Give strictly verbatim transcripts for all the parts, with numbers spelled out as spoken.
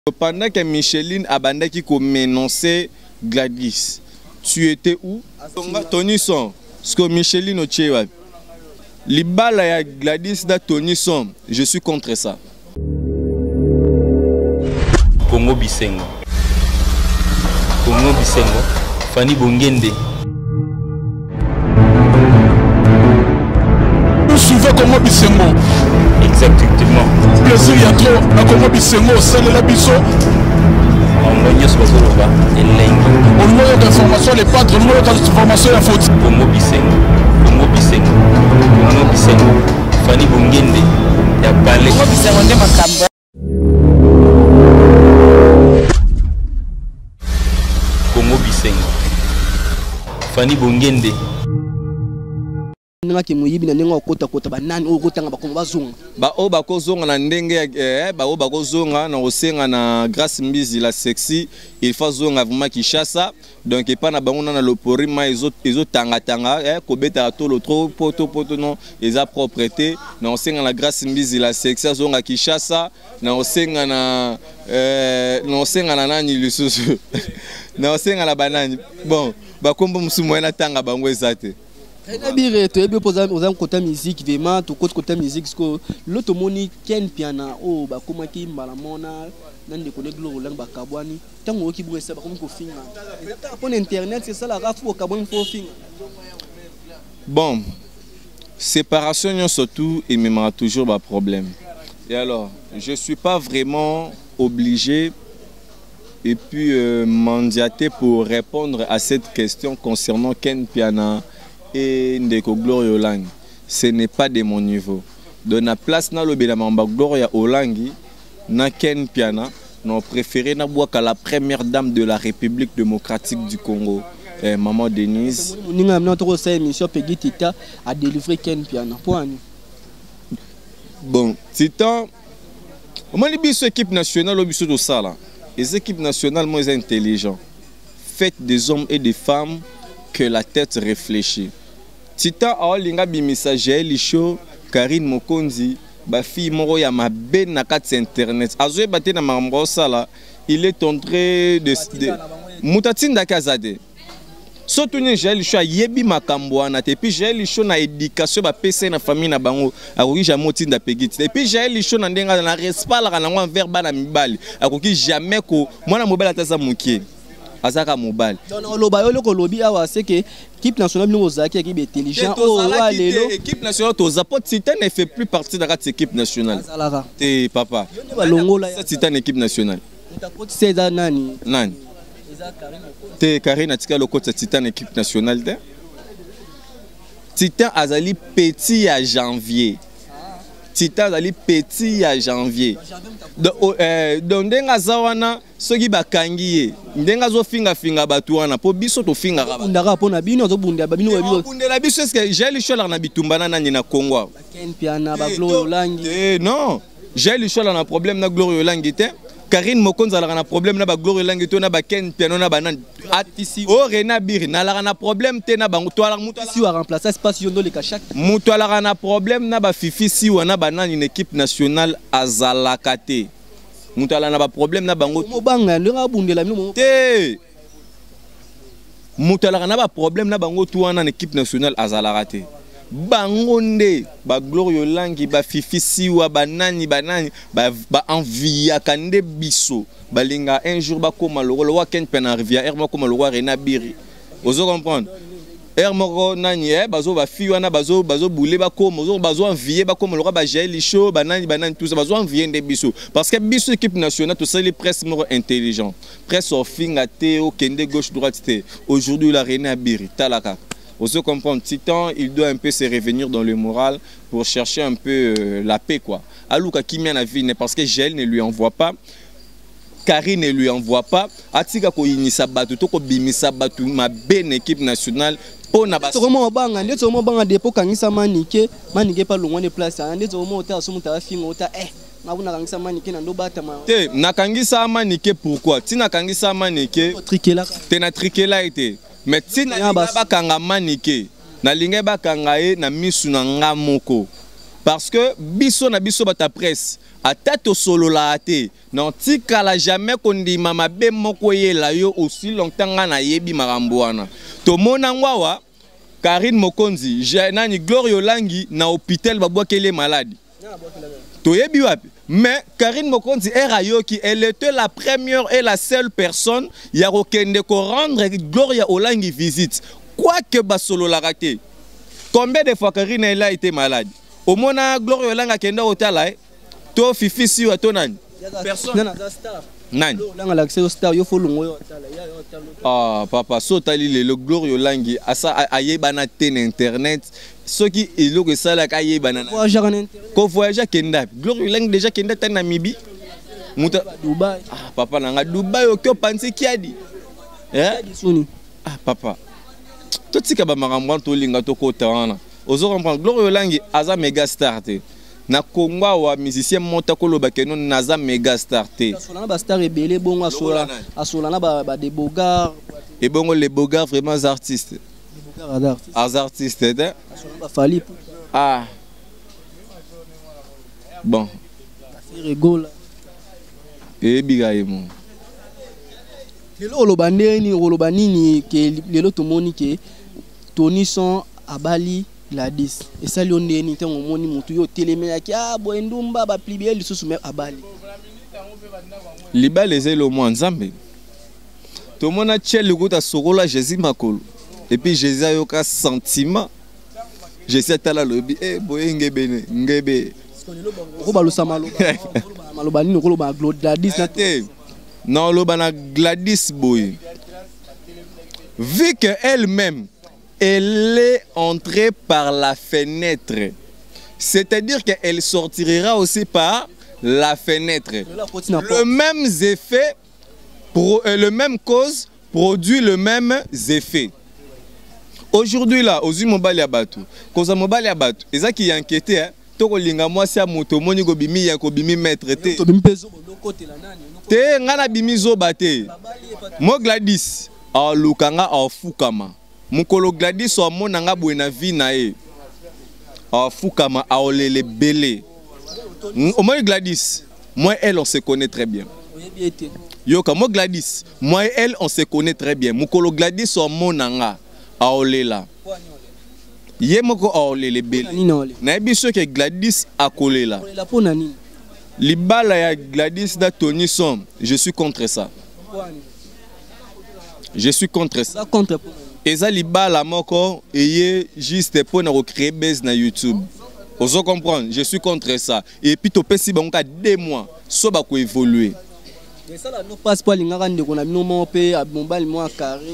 Pendant que Micheline abandaki ko menoncer Gladys, tu étais où? Tony Son, ce que Micheline o tchewa. Libala ya Gladys da Tony Son, je suis contre ça. Congo Bisengo. Congo Bisengo. Fanny Bongende. Vous suivez Congo Bisengo. Exactement. Plaisir y a trop à Congo Bisengo, c'est le labisso. On moyen sur Zoloba et Lengi. On moyen d'information, les pâtres, on moyen d'information, la faute. Congo Bisengo. Congo Bisengo. Congo Bisengo. Fanny Bongende. Y a parlé. Congo Bisengo ne makamba. Congo Bisengo. Fanny Bongende. Nanga kimuyibi na nenga okota kota banani okota nga bakongo bazonga ba o bako zonga na ndenge eh ba o bako zonga na osenga na Grâce Mbizi la sexy il faut zonga vraiment Kinshasa donc et pas na bango na lopori ma ezo ezo tanga tanga eh ko beta to lo trop poto poto non eza propreté na osenga na Grâce Mbizi la sexy zonga Kinshasa na osenga na eh na osenga na nani lisusu na osenga la banani bon ba kombo musumo na tanga bango ezate. Nabire to ebe poza oza côté musique vraiment to côté musique parce que l'autre moni ken piana oh ba koma ki mbala mona nande ko neglo lang ba kabwani tango oki bu esa ba komi ko finga ta pon internet c'est ça la rafu au kabwani fo finga. Bon, séparation surtout il me m'a toujours un problème. Et alors, je suis pas vraiment obligé et puis euh, mandaté pour répondre à cette question concernant Ken Piana et Ndeko Gloria Olangi. Ce n'est pas de mon niveau. Dans la place na lobe la mamba Gloria Olangi na Ken Piana, nous préféré na boire qu'à la première dame de la République démocratique du Congo, eh, maman Denise. Ninga amna to sa émission Peggy Tita a délivré Ken Piana. Point. Bon, Titan, on m'a dit cette équipe nationale au biso de ça là. Les équipes nationales moins intelligentes. Faites des hommes et des femmes que la tête réfléchit. Titan a linga bimisa Jaël Show, Karine Mokonzi, ba fille moro ya mabe na kati internet. Azoe baté na mambo sala, il est en train de mutatinda kazade. Surtout ne Jaël Show yebi makambo na te puis Jaël Show na éducation ba pesa na famille na bango akoki jamais tinda pegiti. Et puis Jaël Show na ndenga na respect la na ngwa verba na mibali akoki jamais ko mwana mobile ataza mukie. Azaka mobile. Donc loba yo loko lobi awa c'est que équipe nationale nous ozaki équipe intelligent oh wa lelo équipe nationale tozapo Titan ne fait plus partie de cette équipe nationale. Té papa. Cette Titan équipe nationale. C'est nani? Nani? Té Karine atika le coach Titan équipe nationale té. Titan azali petit à janvier. Titan azali petit à janvier. Donc ndenga zawana soki bakangi ye ndenga zo finga finga batu wana po biso to finga ka ndaka pona bino zo bunda babino babino bundela biso est-ce que j'ai le choix na bitumbana nani na Congo Ken Piana ba Gloria Olangi eh non j'ai le choix na problème na Gloria Olangi te Karine Mokonzi ala na problème na ba Gloria Olangi to na ba Ken Piana na banan atisi o Rena Biri na la na problème te na bango to ala mutu si wa remplacer espace yondo le kachak mutu ala na problème na ba Fifi si wana banan une équipe nationale azalakate. Moutala na ba problème na bango mobanga ndinga bundela mino te Moutala na ba problème na bango tout en équipe nationale azalakate bango nde ba Gloria Olangi ba Fifi siwa banani banani ba ba envia kande biso balinga un jour ba koma le roi Ken Piana revient er koma le roi Rena Biri ozo comprendre er moko nani eh bazo ba fi wana bazo bazo boule ba koma ozo bazo envier ba koma le roi ba Jaël Show banani banani tout ça bazo envier nde biso parce que biso équipe nationale tout ça les presse moko intelligent presse au finga te au kende gauche droite te aujourd'hui la Rena Biri talaka. On se comprend, Titan, il doit un peu se revenir dans le moral pour chercher un peu euh, la paix quoi. Alouka Kimia na vie parce que Jaël ne lui envoie pas, Karine ne lui envoie pas. Atika ko inisa batu to ko bimisa batu ma belle équipe nationale pour na bas. Comment banga ndeto mo banga depo kangisa manike manike pa longwa ne place ndeto mo ota so muta finga ota eh na buna kangisa manike na ndo bata ma. Te na kangisa manike pourquoi? Ti na kangisa manike trikela. Te na trikela été. Mais si na ba kanga manike na linga ba kanga e na misu na nga moko parce que biso na biso bata presse ata to solo la ate non tikala jamais kondima mabe moko yela yo aussi longtemps nga na yebi makambo wana to mona ngwawa Karine Mokonzi nani Gloire Olangi na hôpital babwakele malade to yebi wapi mais Karine Mokonzi erayoki elle était la première et la seule personne ya kokende ko rendre Gloire Olangi visite quoique basolo la raté. Combien de fois Karine elle a été malade? Au mona Gloire Olangi kenda hôtel to fifi si wa to nani personne nani langa l'accès au star yo folongo yo hôtel ya hôtel ah papa so tali le Gloire Olangi asa ayeba na ten internet ce qui est le que ça la ayeba na voyager en internet ko voyager kenda Gloire Olangi déjà kenda ta Namibie muta Dubai ah papa nanga Dubai okyo pansi kiadi eh ah papa to tika ba makambo to linga to kota wana ozo comprendre Gloire Olangi aza méga star te na Congo wa musicien monta ko loba ke non naza méga star te asolana ba star ebele bongo asola asolana ba ba de bogar et bongo les bogar vraiment artistes les bogar artistes as artistes hein asolana ba fali ah bon c'est rigolo et bigaimo lelo loba ndeni loba nini ke lelo to moni ke Tony Son abali Gladys et ça lui on est ni tant moni mutu yo telemeaki ah boendumba ba plibé li susu me abali liba les elo mo nzambe to mona tchel gota sokola Jésus makolo et puis Jésus a yo ka sentiment Jésus tala lobi eh boyenge bene ngebe ko ba lusama lo maloba ni ko lo ba Gladys na te non lo ba na Gladys boy vu que elle-même elle est entrée par la fenêtre. C'est-à-dire qu'elle sortira aussi par la fenêtre. Le même effet, pro, euh, le même cause produit le même effet. Aujourd'hui là, aux mobile ya bato, cause mobile ya bato, et ça qui est inquiété hein. Toko linga moi si moto moni go bimi ya ko bimi maître te. Te ngana bimi zo bate. Mo Gladys, a lukanga a fukama. Mukolo Gladys o monanga buena vie na e a fukama a olele belé o moi Gladys moi elle on se connaît très bien yo ka moi Gladys moi elle on se connaît très bien mukolo Gladys o monanga a olela ye moko a olele belé na biso ke Gladys a kolela libala ya Gladys da Tony Son je suis contre ça je suis contre ça contre et ça libala moko et juste pour nous créer buzz na YouTube. Vous comprenez? Je suis contre ça. Et puis tu peux si bon cas deux mois, ça va évoluer. Mais ça là nous passe pas linga rande qu'on a nous mon pe à mobile moi Karine.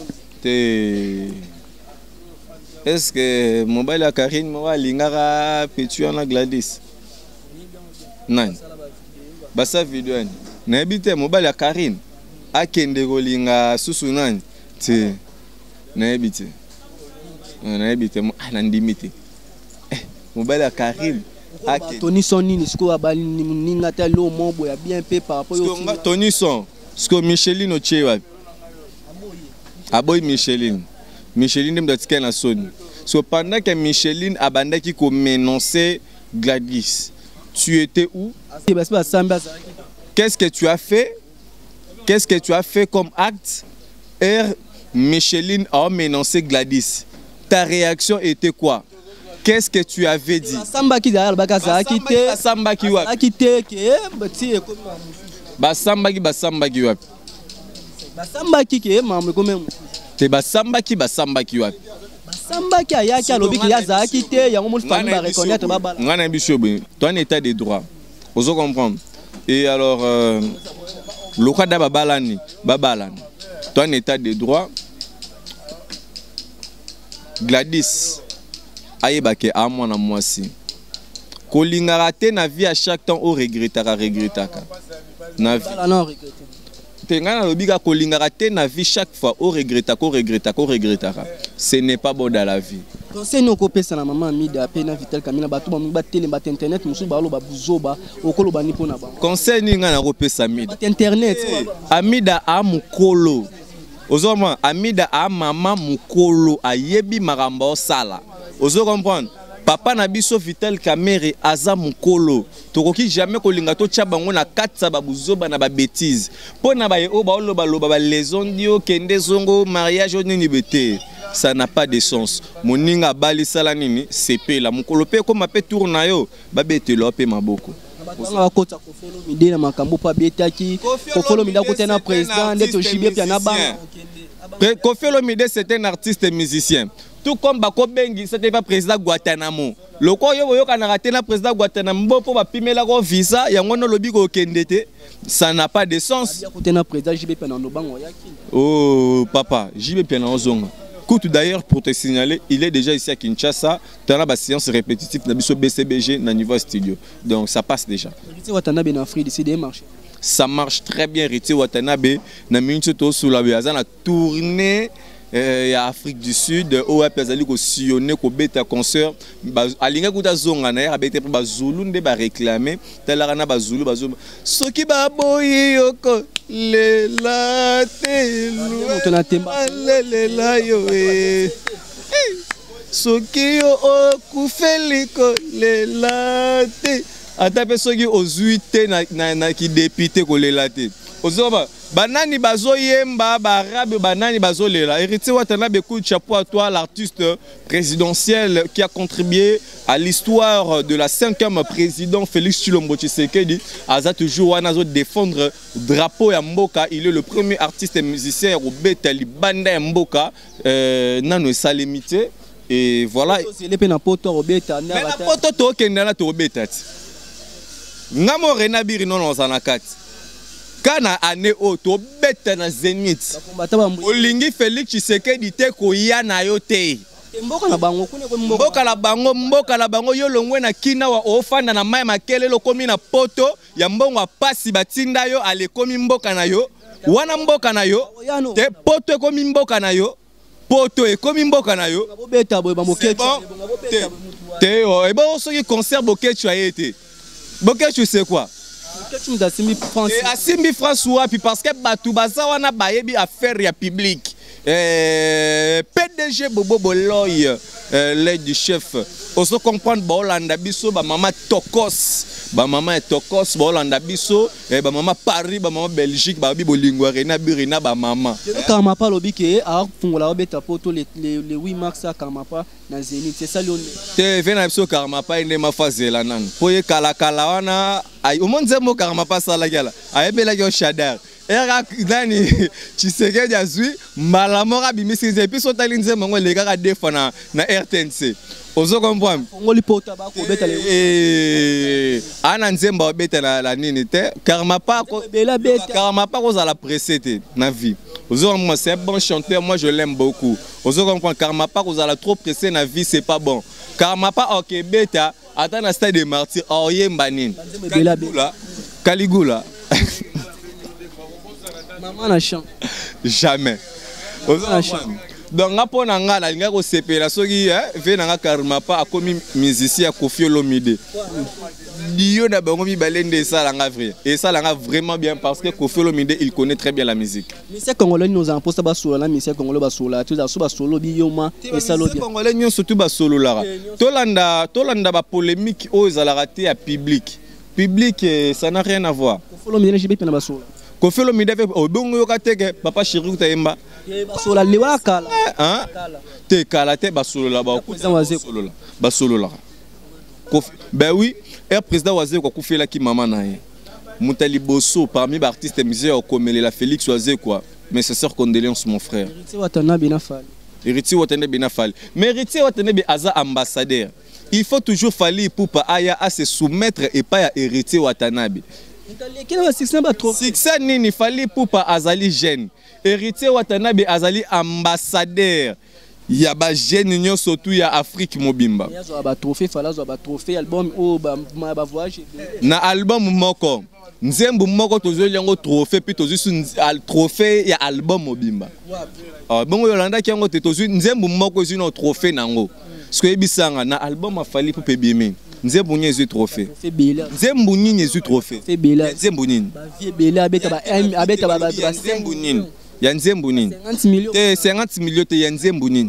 Est-ce que mobile à Karine moi linga ra petu na Gladys? Non. Ba sa vidéo na habite mobile à Karine. Akende ko linga susu nani? Te na habite. Na habite mo anandimite. Eh, mobile à Karine. Tony Son ni ce ko abali ni ngata lo mombo ya bien pe par rapport au Tony Son. Ce que Micheline Ochewa. Aboy Micheline. Micheline dem datika na Sony. So pendant que Micheline abandaki ko menoncer Gladys. Tu étais où? Qu'est-ce que tu as fait? Qu'est-ce que tu as fait comme acte? Et Micheline a menacé Gladys. Ta réaction était quoi? Qu'est-ce que tu avais dit? Basamba ki dal bakaza kite basamba ki wapi? Akite ke bati comme basamba ki basamba ki wapi? Basamba ki ke mamu comme te basamba ki basamba ki wapi? Basamba ki ayaki alobi ki yaza kite yango mo fami ba reconnaître baba. Ngana biso be. Toi en état de droit. Vous comprenez? Et alors euh, le cas d'Ababalani, Babalani, toi en état de droit, Gladys, aïebake à moi na moi si. Kolingara na vie à chaque temps au regrettaka regrettaka. Na vie. Tengana lobika kolingara na vie chaque fois au regrettaka regrettaka regrettaka. Ce n'est pas bon dans la vie. Conseil no kopesa na maman Amida pe na Vital Kamina batu ba ba télé ba internet musu ba lo ba buzoba okolo ba ni pona ba. Conseil ni nga na kopesa Amida. Internet. Amida a mukolo. Ozoma Amida a mama mukolo ayebi maramba osala. Ozo comprendre. papa na biso Vital Kamerhe aza mukolo tokoki jamais kolinga to tcha bango na katsa babuzoba na ba bêtise pona ba o ba loba loba ba leson dio kende zongo mariage nini bete ça n'a pas de sens moninga bali sala nini sepela mukolo pe ko mape tourna yo ba betelo pe maboko batanga bakota kofolo mide na makambo pa betaki kofolo mide ko tena président ndeto shibie pia na ba Kofolo Mide c'est un artiste musicien. Tout comme Bako Bengi, c'était pas président Guantanamo. Le quoi yo yo kana raté na président Guantanamo pour ba pimela ko visa ya ngono lobi ko kendete, ça n'a pas de sens. Oh papa, J B Piana Ozonga. Écoute d'ailleurs pour te signaler, il est déjà ici à Kinshasa, dans la séance répétitive na biso B C B G na niveau studio. Donc ça passe déjà. Ça marche très bien. Riti Watanabe na minute to sous la biaza na tournée euh, Afrique du Sud O A P azali ko sillonner ko beta concert alinga kuta zonga na ya beta ba Zulu nde ba réclamer talara na ba Zulu ba Zulu soki ba boyi yoko le la te le le la yo e soki yo okufeliko le la te ata pe soki ozwi te na na, na ki député ko lela te ozoba banani bazo yemba barabe banani bazo lela Héritier Watanabe écoute chapeau à toi l'artiste présidentiel qui a contribué à l'histoire de la cinquième président Félix Tshilombo Tshisekedi aza toujours wana zo défendre drapeau ya mboka il est le premier artiste et musicien au betali banda ya mboka euh, nano esalemité et voilà mais na poto to kendana to betati ngamo rena biri non ozana kati kana ane o to beta na Zénith olingi Félix Tshisekedi te ko ya na yo te mboka na bango kune ko mboka la bango mboka la bango yo longwe na kina wa ofanda na mai makele lo komi na poto ya mbongo pasi batinda yo ale komi mboka na yo wana mboka na yo te poto komi mboka na yo poto e komi mboka na yo beta boy ba moketu te o e ba soki concert boketu ayete boketu c'est quoi Asimbi France wapi parce que batu baza wana bayebi affaire ya public euh, P D G Bobo Boloy euh, l'aide du chef oso comprendre ba Hollanda biso ba mama Tokos ba mama Tokos ba Hollanda biso eh, ba mama Paris ba mama Belgique ba bi bolingwa rena birina ba mama kama pa lobi ke a fungola obeta poto le le huit mars a kama pa na Zénith c'est ça lione te vena biso kama pa ine ma fazela nan poye kala kala wana ay o monde mo kama pa sala gala ayebela yo Shadar era nani Tshisekedi azui malamora bimisi et puis sotali nzema ngo le kaka defana na R T N C ozo comprendre ngoli pota ba ko beta le ana nzemba beta la, la nini te karma pa ko karma pa ko za la presser na vie ozo moi c'est un bon chanteur moi je l'aime beaucoup ozo comprendre karma pa ko za la trop presser na vie c'est pas bon karma pa OK beta ata na stade de martyr oyemba nini Caligula Caligula maman na chant jamais ozo donc ngapo na nga la linga ko sepela soki eh ve na nga karma pa akomi musicien Koffi Olomide dio na bango mi balende ça la nga vrai et ça la nga vraiment bien parce que Koffi Olomide il connaît très bien la musique monsieur congolais nous en poste ba solo la monsieur congolais ba solo la tout ça ba solo bi yoma et ça lo bien congolais nous surtout ba solo la tolanda tolanda ba polémique o ezala raté à public public ça n'a rien à voir Koffi Olomide jibe pe na ba solo Koffi Olomide fait obongo yo kateke papa chéri utayemba basola lewa kala hein te kala te basolo la ba basolo la basolo la ben oui er président Wazé ko kufela ki mama na ye mutali bosso parmi ba artistes musiciens comme la Félix Wazé quoi mais c'est sœur condoléances mon frère Héritier Watanabe na fali Héritier Watanabe na fali mais Héritier Watanabe aza ambassadeur il faut toujours fali pour pas aya à se soumettre et pas à Héritier Watanabe succès nini fali pour pas azali jeune Héritier Watanabe azali ambassadeur ya ba jeune union surtout ya Afrique mobimba ya zo ba trophée fala zo ba trophée album o ba ba voyage na album moko nzembu moko tozo yango trophée puis tozo al trophée ya album mobimba ah bongo yolanda ki yango te tozo nzembu moko zino trophée nango ce que bisanga na album afali pour pebimi nzembu nyezu trophée nzembu nini nyezu trophée nzembu nini ba vie bela abeta ba abeta ba ba nzembu nini ya nzembu nini te cinquante millions te ya nzembu nini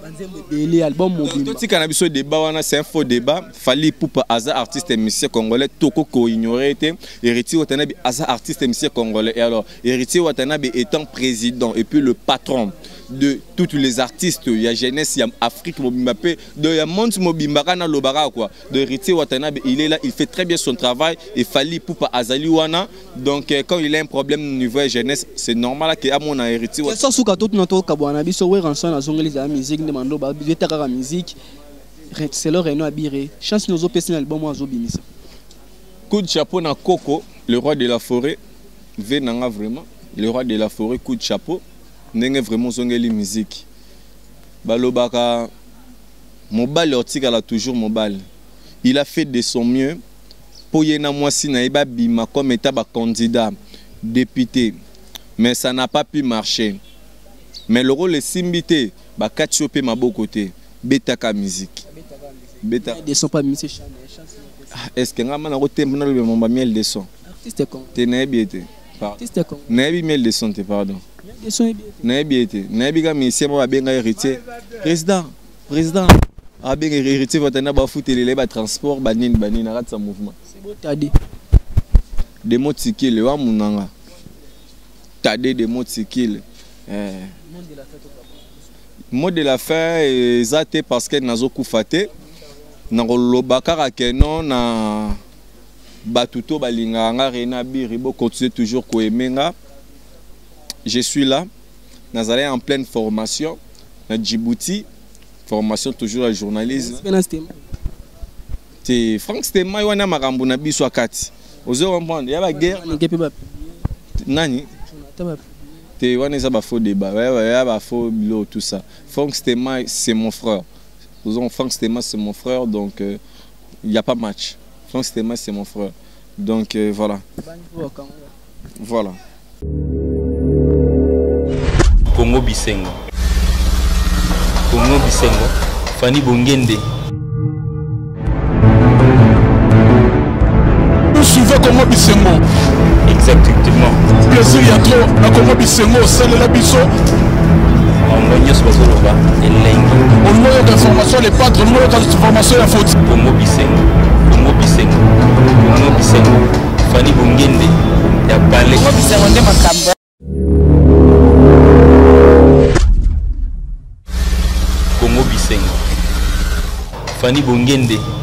belé album mobile. Tout cannabis au débat wana c'est un faux débat. Fali Poupa aza artiste et musicien congolais toko ko ignoré était Héritier Watanabe aza artiste et musicien congolais. Et alors Héritier Watanabe étant président et puis le patron de tous les artistes, il y a jeunesse, il y a Afrique Mobimbape, il y a monde Mobimbaka na lobara quoi. De Héritier Watanabe, il est là, il fait très bien son travail et Fali Poupa azali wana. Donc quand il a un problème au niveau de jeunesse, c'est normal que à mon Héritier Watanabe. Ça sous tout notre kabwana biso we ranson na zongeli za musique de mando ba betaka la musique. C'est leur Renault Abiré. Chance nous opérer l'album oiseau bimisa. Coup de chapeau na Coco, le roi de la forêt. Venanga vraiment, le roi de la forêt, coup de chapeau. N'est vraiment zongeli musique. Balobaka mobile ortika la toujours mobile. Il a fait de son mieux pour yena mwasi na eba bima comme état ba candidat député. Mais ça n'a pas pu marcher. Mais le rôle est simbité ba katchope mabo côté betaka musique. Beta des sons pas musique. Est-ce que ngama na côté na le mamba miel de son. Artiste con. Te na biete. Artiste con. Na bi miel de son te pardon. Des sons na biete. Na bi ga monsieur ba benga héritier. Président, président. A benga héritier vatana ba foutele ba transport ba nini ba nini arrête sa mouvement. C'est beau tadi. Des mots tikile wa munanga. Tade des mots tikile. Eh. Mot de la fin est parce que nazo kufate na lobaka ke non na batuto balinga nga rena biribo continuer toujours ko emenga. Je suis là, nazalé en pleine formation na Djibouti, formation toujours à journalisme. C'est Frank Stema wana makambo na biso akati. Ozo comprendre, ya ba guerre nani Te wana ça ba faux débat, ouais ouais ba faux bilo tout ça. Frank Stema c'est mon frère. Nous Frank Stema c'est mon frère donc il euh, y a pas match. Frank Stema c'est mon frère. Donc euh, voilà. Voilà. Congo Bisengo. Congo Bisengo. Fani Bongende. Vous suivez Congo Bisengo. Exactement. Plaisir y a trop na Congo Bisengo, c'est le biso. On moyen sur Zoloba et Lengi. On moyen d'information les pâtres, on moyen d'information la faute. Congo Bisengo. Congo Bisengo. Congo Bisengo. Fani Bongende. Ya Palais. Congo Bisengo ndema kamba. Congo Bisengo. Fani Bongende.